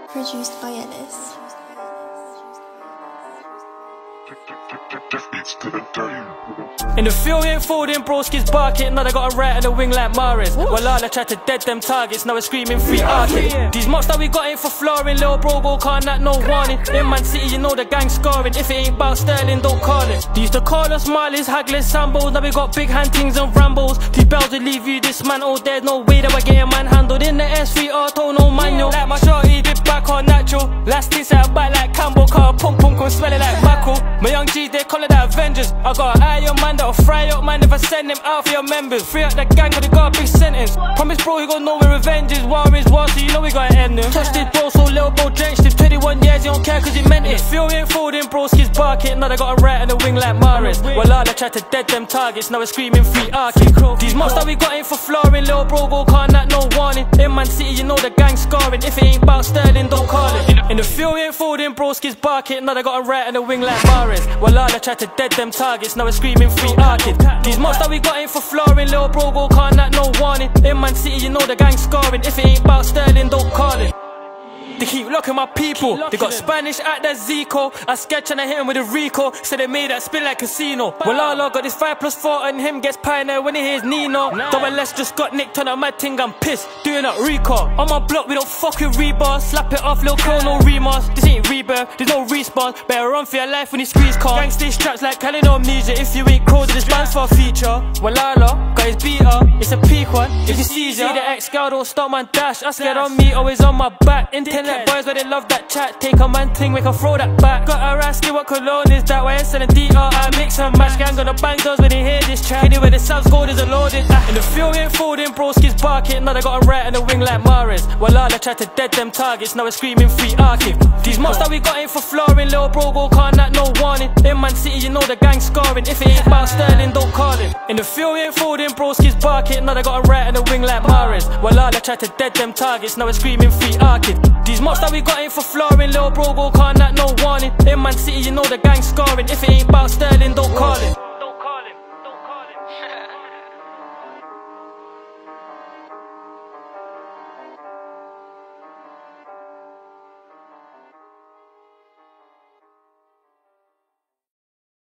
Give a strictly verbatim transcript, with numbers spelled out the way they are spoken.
Produced by Ellis. In the field we ain't folding, broski's barking. Now they got a rat in the wing like Mahrez. Well, Lala tried to dead them targets, now we're screaming free arcade. These mocks that we got ain't for flooring. Little bro go can't act no warning. In Man City you know the gang scoring. If it ain't about Sterling, don't call it. They used to call us Marleys, Hagglers, Sambos. Now we got big hantings and Rambos. These bells will leave you dismantled. There's no way that we're getting manhandled. In the S three auto, no manual. Like my shorty did back on natural. Last things out back like Campbell car. Punk punk come smelling like mackerel. My young G's they call it the Avengers. I got an eye on man that'll fry up man if I send him out for your members. Free up the gang cause they got a big sentence. Promise bro he gon' know where revenge is. War is war so you know we gotta end him. Touched his bro so little bro drenched him. Twenty-one years he don't care cause he meant it. Feel ain't folding broski's barking. Now they got a rat in the wing like Mahrez. Well Lala tried to dead them targets. Now we're screaming free arcade. These mocks that we got ain't for flooring. Little bro go can't act no warning. In Man City you know the gang scoring. If it ain't about Sterling don't call it. In the field we ain't folding broski's barking. Now they got a rat in the wing like Mahrez. Well Lala tried to dead them targets. Now we're screaming free arcade. These mocks that we got ain't for flooring. Little bro go can't act no warning. In Man City you know the gang scoring. If it ain't about Sterling don't call it. They keep locking my people. They got Spanish at that Zico. I sketch and I hit him with a Rico. So they made that spin like casino. Well Lala got this five plus four and him gets pioneer when he hears Nino. Double S just got nicked on a mad thing. I'm pissed doing that Rico. On my block we don't fuck with rebar. Slap it off, little kill, no remorse. This ain't rebirth, there's no respawn. Better run for your life when you squeeze car. Gang stay straps like Cali no amnesia. If you ain't crows this band's for a feature. Well Lala got his beater. It's a peak one. If you see the ex-girl don't stop man dash. I scared on me, always on my back. Internet boys where they love that chat. Take a man thing, we can throw that back. Got her asking what cologne is that. Why I'm selling D R, I mix and match. Gang gonna bang doors when they hear this track. Anyway the subs gold is a loaded. In the field we ain't folding, broski's barking. Now they got a rat in the wing like Mahrez. Well Lala tried to dead them targets. Now we're screaming free arcade. These mocks that we got ain't for flooring. Little bro go can't act no warning. In Man City you know the gang scoring. If it ain't about Sterling don't call it. In the field we ain't folding, broski's barking. Now they got a rat in the wing like Mahrez. Well Lala tried to dead them targets. Now we're screaming free arcade. These mocks that we got ain't for flooring. Little bro go can't act no warning. In Man City you know the gang scoring. If it ain't about Sterling don't call it.